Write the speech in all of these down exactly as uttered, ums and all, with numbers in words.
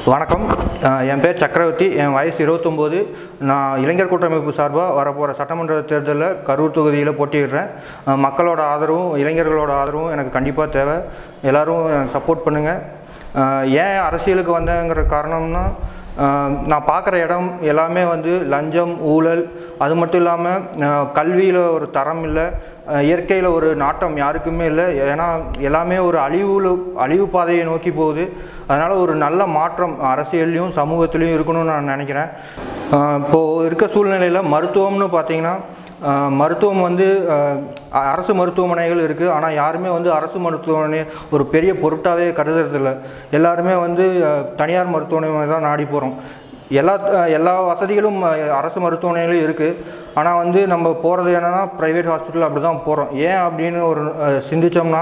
வணக்கம். என் பேர் சக்கரவர்த்தி. என் வயசு இருபத்தொம்போது. நான் இளைஞர் கூட்டமைப்பு சார்பாக வரப்போகிற சட்டமன்ற தேர்தலில் கரூர் தொகுதியில் போட்டியிடுறேன். மக்களோட ஆதரவும் இளைஞர்களோட ஆதரவும் எனக்கு கண்டிப்பாக தேவை. எல்லோரும் எனக்கு சப்போர்ட் பண்ணுங்கள். ஏன் அரசியலுக்கு வந்தேங்கிற காரணம்னா, நான் பார்க்குற இடம் எல்லாமே வந்து லஞ்சம், ஊழல், அது மட்டும் இல்லாமல் கல்வியில் ஒரு தரம் இல்லை, இயற்கையில் ஒரு நாட்டம் யாருக்குமே இல்லை. ஏன்னா எல்லாமே ஒரு அழிவு அழிவு பாதையை நோக்கி போகுது. அதனால் ஒரு நல்ல மாற்றம் அரசியல்லையும் சமூகத்துலேயும் இருக்கணும்னு நான் நினைக்கிறேன். இப்போது இருக்க சூழ்நிலையில் மருத்துவம்னு பார்த்திங்கன்னா, மருத்துவம் வந்து அரசு மருத்துவமனைகள் இருக்குது. ஆனால் யாருமே வந்து அரசு மருத்துவமனை ஒரு பெரிய பொருட்டாகவே கருதுறதில்லை. எல்லாருமே வந்து தனியார் மருத்துவமனை தான் நாடி போகிறோம். எல்லா எல்லா வசதிகளும் அரசு மருத்துவமனைகளும் இருக்குது. ஆனால் வந்து நம்ம போகிறது என்னென்னா ப்ரைவேட் ஹாஸ்பிட்டல் அப்படி தான் போகிறோம். ஏன் அப்படின்னு ஒரு சிந்தித்தோம்னா,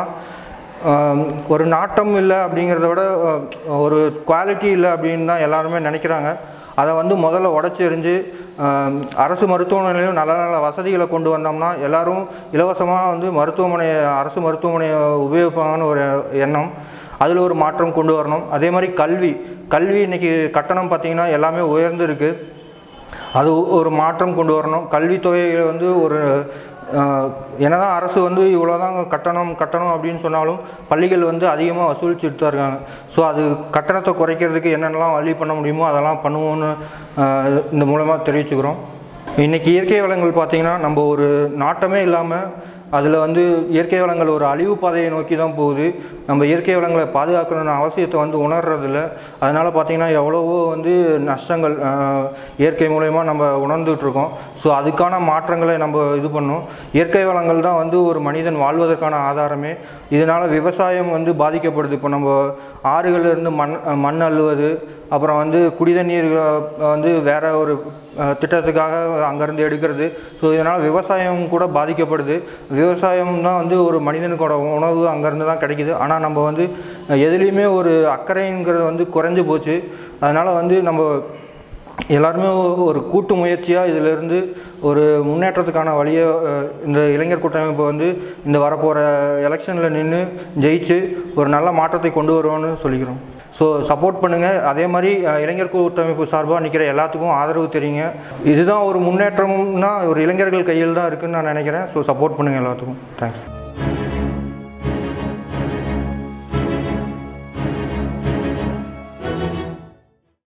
ஒரு நாட்டம் இல்லை அப்படிங்கிறத விட ஒரு குவாலிட்டி இல்லை அப்படின்னு தான் எல்லாருமே நினைக்கிறாங்க. அதை வந்து முதல்ல உடச்சி எறிஞ்சு அரசு மருத்துவமனையிலும் நல்ல நல்ல வசதிகளை கொண்டு வந்தோம்னா எல்லோரும் இலவசமாக வந்து மருத்துவமனையை அரசு மருத்துவமனையை உபயோகிப்பாங்கன்னு ஒரு எண்ணம். அதில் ஒரு மாற்றம் கொண்டு வரணும். அதே மாதிரி கல்வி கல்வி இன்றைக்கி கட்டணம் பார்த்திங்கன்னா எல்லாமே உயர்ந்து இருக்குது. அது ஒரு மாற்றம் கொண்டு வரணும். கல்வித்தொகையில் வந்து ஒரு என்னதான் அரசு வந்து இவ்வளோதான் கட்டணம் கட்டணம் அப்படின்னு சொன்னாலும் பள்ளிகள் வந்து அதிகமாக வசூலிச்சுட்டு தான் இருக்காங்க. ஸோ அது கட்டணத்தை குறைக்கிறதுக்கு என்னென்னலாம் வழி பண்ண முடியுமோ அதெல்லாம் பண்ணுவோன்னு இந்த மூலமாக தெரிவிச்சுக்கிறோம். இன்றைக்கி இயற்கை வளங்கள் பார்த்திங்கன்னா, நம்ம ஒரு நாட்டமே இல்லாமல் அதில் வந்து இயற்கை வளங்கள் ஒரு அழிவு பாதையை நோக்கி தான் போகுது. நம்ம இயற்கை வளங்களை பாதுகாக்கணும்னு அவசியத்தை வந்து உணர்றதில்ல. அதனால் பார்த்திங்கன்னா எவ்வளவோ வந்து நஷ்டங்கள் இயற்கை மூலயமா நம்ம உணர்ந்துகிட்ருக்கோம். ஸோ அதுக்கான மாற்றங்களை நம்ம இது பண்ணோம். இயற்கை வளங்கள் தான் வந்து ஒரு மனிதன் வாழ்வதற்கான ஆதாரமே. இதனால் விவசாயம் வந்து பாதிக்கப்படுது. இப்போ நம்ம ஆறுகளிலிருந்து மண் மண் அள்ளுவது, அப்புறம் வந்து குடிதண்ணீர் வந்து வேறு ஒரு திட்டத்துக்காக அங்கேருந்து எடுக்கிறது. ஸோ இதனால் விவசாயம் கூட பாதிக்கப்படுது. விவசாயம் தான் வந்து ஒரு மனிதனுக்கோட உணவு அங்கேருந்து தான் கிடைக்கிது. ஆனால் நம்ம வந்து எதுலேயுமே ஒரு அக்கறைங்கிறது வந்து குறைஞ்சி போச்சு. அதனால் வந்து நம்ம எல்லாருமே ஒரு கூட்டு முயற்சியாக இதிலிருந்து ஒரு முன்னேற்றத்துக்கான வழியை இந்த இளைஞர் கூட்டமைப்பு வந்து இந்த வரப்போகிற எலெக்ஷனில் நின்று ஜெயிச்சு ஒரு நல்ல மாற்றத்தை கொண்டு வருவோன்னு சொல்லிக்கிறோம். ஸோ சப்போர்ட் பண்ணுங்கள். அதே மாதிரி இளைஞர் கூட்டமைப்பு சார்பாக நிற்கிற எல்லாத்துக்கும் ஆதரவு தெரியுங்க. இதுதான் ஒரு முன்னேற்றம்னா ஒரு இளைஞர்கள் கையில் தான் இருக்குதுன்னு நான் நினைக்கிறேன். ஸோ சப்போர்ட் பண்ணுங்கள் எல்லாத்துக்கும். தேங்க்ஸ்.